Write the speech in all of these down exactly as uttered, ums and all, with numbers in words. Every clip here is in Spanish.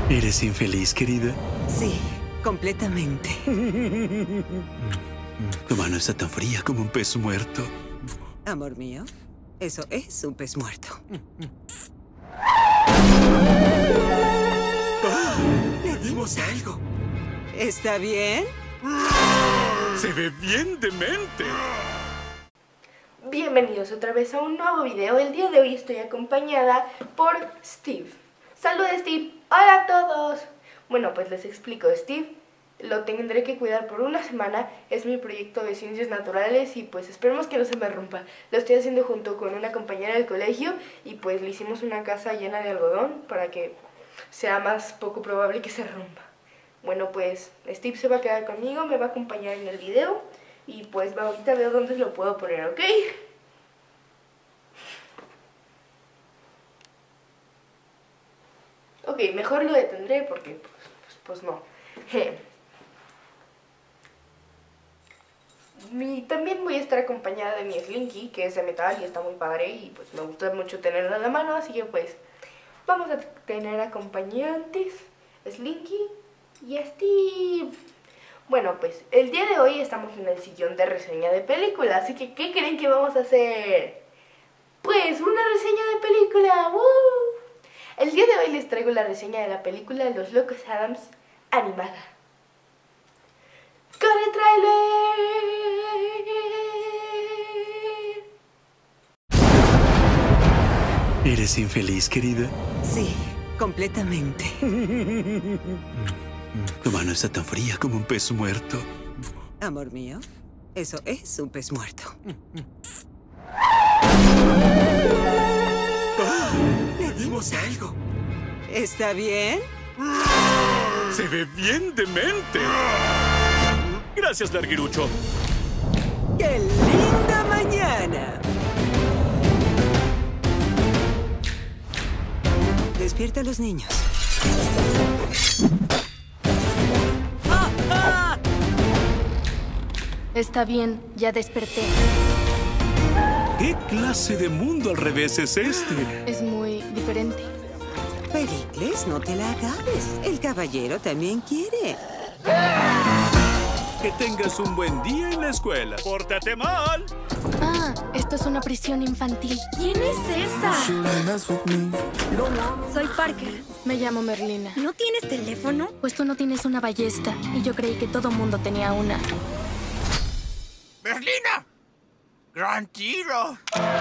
¿Eres infeliz, querida? Sí, completamente. Tu mano está tan fría como un pez muerto. Amor mío, eso es un pez muerto. Le dimos algo. ¿Está bien? Se ve bien demente. Bienvenidos otra vez a un nuevo video. El día de hoy estoy acompañada por Steve. ¡Saludos, Steve! ¡Hola a todos! Bueno, pues les explico. Steve lo tendré que cuidar por una semana. Es mi proyecto de ciencias naturales y pues esperemos que no se me rompa. Lo estoy haciendo junto con una compañera del colegio y pues le hicimos una casa llena de algodón para que sea más poco probable que se rompa. Bueno, pues Steve se va a quedar conmigo, me va a acompañar en el video y pues ahorita veo dónde lo puedo poner, ¿ok? Ok, mejor lo detendré porque pues, pues, pues no. Mi, también voy a estar acompañada de mi Slinky, que es de metal y está muy padre y pues me gusta mucho tenerla en la mano, así que pues vamos a tener acompañantes, Slinky y Steve. Bueno, pues el día de hoy estamos en el sillón de reseña de película, así que ¿qué creen que vamos a hacer? Pues una reseña de película. ¡Woo! El día de hoy les traigo la reseña de la película Los Locos Adams animada. ¡Corre, tráiler! ¿Eres infeliz, querida? Sí, completamente. Tu mano está tan fría como un pez muerto. Amor mío, eso es un pez muerto. Le dimos algo. ¿Está bien? Se ve bien demente. Gracias, Larguirucho. ¡Qué linda mañana! Despierta a los niños. Está bien, ya desperté. ¿Qué clase de mundo al revés es este? Es muy diferente. Pericles, no te la acabes. El caballero también quiere. Que tengas un buen día en la escuela. ¡Pórtate mal! Ah, esto es una prisión infantil. ¿Quién es esa? Soy Parker. Me llamo Merlina. ¿No tienes teléfono? Pues tú no tienes una ballesta y yo creí que todo mundo tenía una. ¡Merlina! ¡Gran tiro!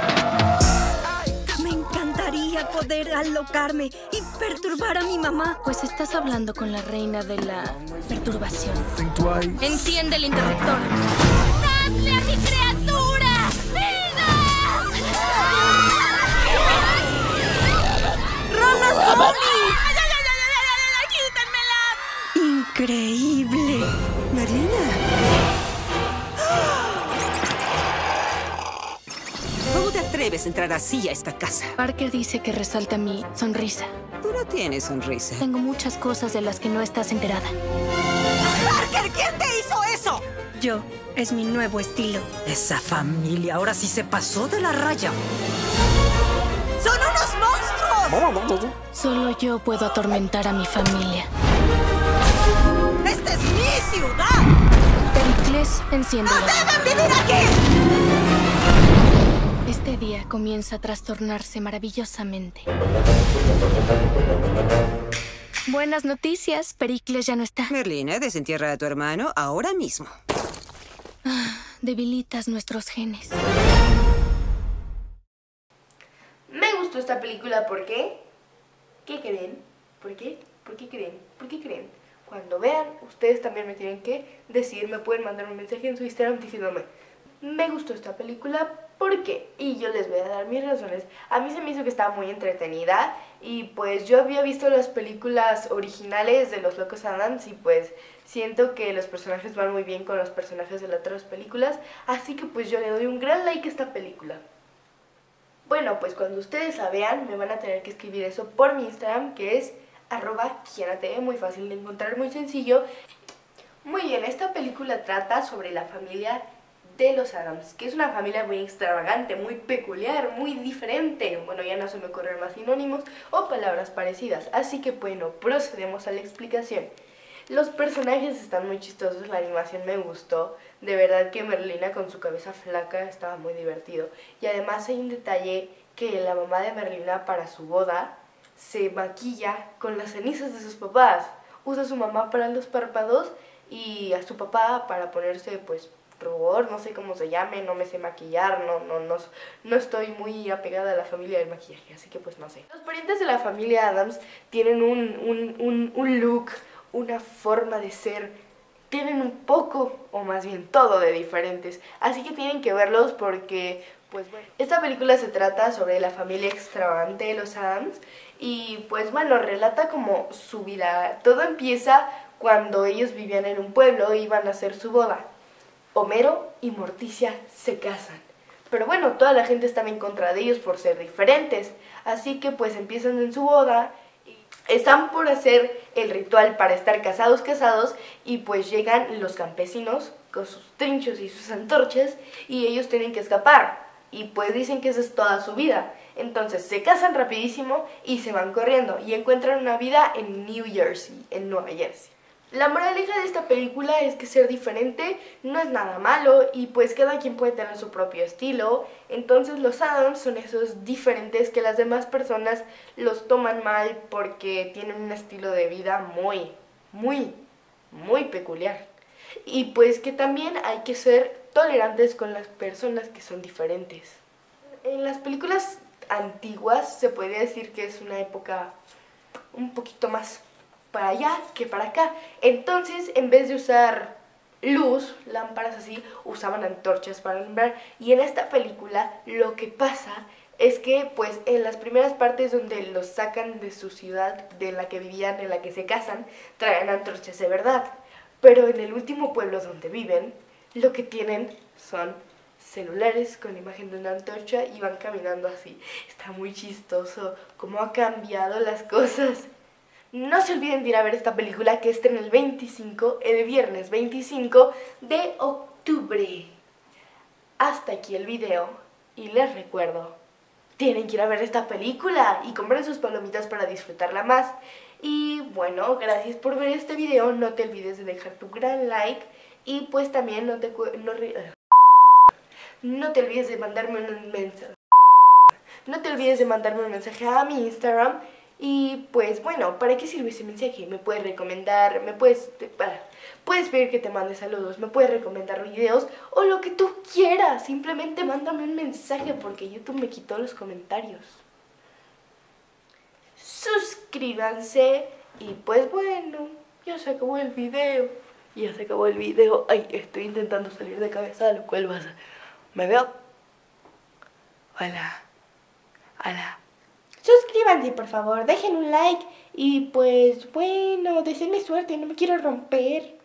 Me encantaría poder alocarme y perturbar a mi mamá. Pues estás hablando con la reina de la perturbación. Enciende el interruptor. ¡Dadle a mi criatura! ¡Vida! ¡Rana zombie! ¡Quítenmela! ¡Increíble! Marina. ¿Cómo te atreves a entrar así a esta casa? Parker dice que resalta mi sonrisa. Tú no tienes sonrisa. Tengo muchas cosas de las que no estás enterada. ¡Parker! ¿Quién te hizo eso? Yo. Es mi nuevo estilo. Esa familia ahora sí se pasó de la raya. ¡Son unos monstruos! Solo yo puedo atormentar a mi familia. ¡Esta es mi ciudad! Pericles, enciéndelo. ¡No deben vivir aquí! Este día comienza a trastornarse maravillosamente. Buenas noticias, Pericles ya no está. Merlina, desentierra a tu hermano ahora mismo. Ah, debilitas nuestros genes. Me gustó esta película, ¿por qué? ¿Qué creen? ¿Por qué? ¿Por qué creen? ¿Por qué creen? Cuando vean, ustedes también me tienen que decir, me pueden mandar un mensaje en su Instagram diciéndome, me gustó esta película, ¿por qué? Y yo les voy a dar mis razones. A mí se me hizo que estaba muy entretenida y pues yo había visto las películas originales de Los Locos Adams y pues siento que los personajes van muy bien con los personajes de las otras películas, así que pues yo le doy un gran like a esta película. Bueno, pues cuando ustedes la vean me van a tener que escribir eso por mi Instagram, que es arroba kianatv, muy fácil de encontrar, muy sencillo. Muy bien, esta película trata sobre la familia de los Addams, que es una familia muy extravagante, muy peculiar, muy diferente. Bueno, ya no se me ocurren más sinónimos o palabras parecidas, así que bueno, procedemos a la explicación. Los personajes están muy chistosos, la animación me gustó, de verdad que Merlina con su cabeza flaca estaba muy divertido. Y además hay un detalle que la mamá de Merlina para su boda se maquilla con las cenizas de sus papás. Usa a su mamá para los párpados y a su papá para ponerse pues rubor, no sé cómo se llame, no me sé maquillar, no, no, no, no estoy muy apegada a la familia del maquillaje, así que pues no sé. Los parientes de la familia Addams tienen un, un, un, un look, una forma de ser, tienen un poco, o más bien todo de diferentes, así que tienen que verlos porque, pues bueno, esta película se trata sobre la familia extravagante de los Addams y pues bueno, relata como su vida. Todo empieza cuando ellos vivían en un pueblo e iban a hacer su boda. Homero y Morticia se casan, pero bueno, toda la gente estaba en contra de ellos por ser diferentes, así que pues empiezan en su boda. Están por hacer el ritual para estar casados, casados, y pues llegan los campesinos con sus trinchos y sus antorchas y ellos tienen que escapar. Y pues dicen que esa es toda su vida. Entonces se casan rapidísimo y se van corriendo y encuentran una vida en New Jersey, en Nueva Jersey. La moraleja de esta película es que ser diferente no es nada malo y pues cada quien puede tener su propio estilo. Entonces los Addams son esos diferentes que las demás personas los toman mal porque tienen un estilo de vida muy, muy, muy peculiar. Y pues que también hay que ser tolerantes con las personas que son diferentes. En las películas antiguas se podría decir que es una época un poquito más para allá que para acá. Entonces, en vez de usar luz, lámparas así, usaban antorchas para alumbrar. Y en esta película lo que pasa es que pues en las primeras partes donde los sacan de su ciudad, de la que vivían, en la que se casan, traen antorchas de verdad. Pero en el último pueblo donde viven, lo que tienen son celulares con la imagen de una antorcha y van caminando así. Está muy chistoso cómo ha cambiado las cosas. No se olviden de ir a ver esta película que está en el veinticinco, el viernes veinticinco de octubre. Hasta aquí el video y les recuerdo, tienen que ir a ver esta película y compren sus palomitas para disfrutarla más. Y bueno, gracias por ver este video, no te olvides de dejar tu gran like y pues también no te, no, no te olvides de mandarme un mensaje. No te olvides de mandarme un mensaje a mi Instagram. Y pues bueno, ¿para qué sirve ese mensaje? Me puedes recomendar, me puedes, para, puedes pedir que te mande saludos, me puedes recomendar videos o lo que tú quieras. Simplemente mándame un mensaje porque YouTube me quitó los comentarios. Suscríbanse y pues bueno, ya se acabó el video. Ya se acabó el video. Ay, estoy intentando salir de cabeza, lo cual pasa. ¿Me veo? Hola. Hola. Suscríbanse, por favor, dejen un like y pues bueno, deseenme suerte, no me quiero romper.